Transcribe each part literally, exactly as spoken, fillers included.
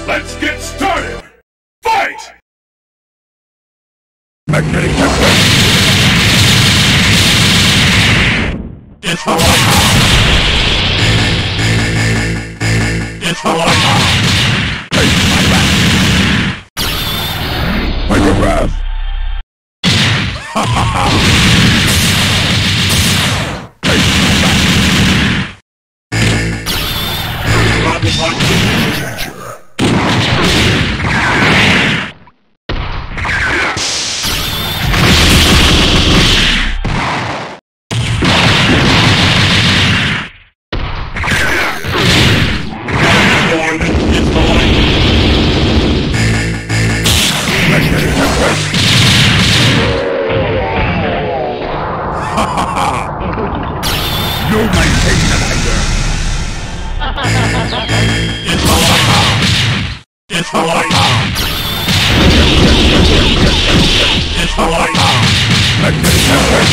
Let's get started! Fight! Magnetic Temple! It's the light! It's the light! Taste my wrath! Mega Wrath! Ha ha ha! Taste my wrath! Rocket Punch! No maintain an anger! It's the light! It's the light! It's the light! Magnetic Tempest!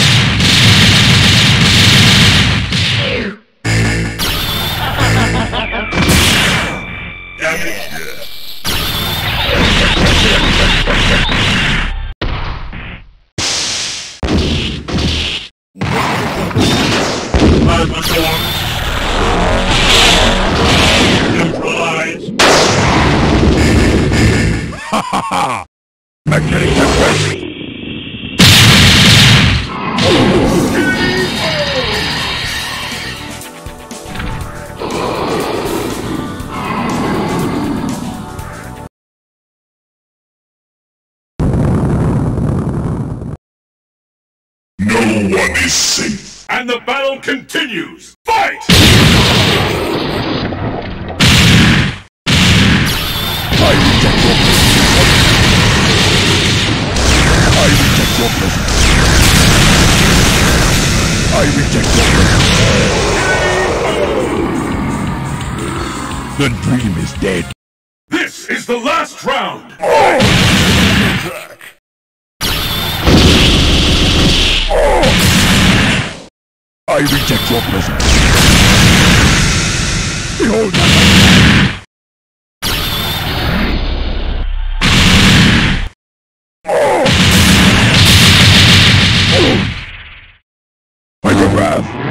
Damage! Plasma Storm! Neutralize! Ha ha ha! Magnetic Tempest! No one is safe! And the battle continues! Fight! I reject your presence! I reject your presence! I reject your presence! The dream is dead! This is the last round! Oh! Oh! I reject your presence! Behold my light! Oh! Oh! Mega Wrath!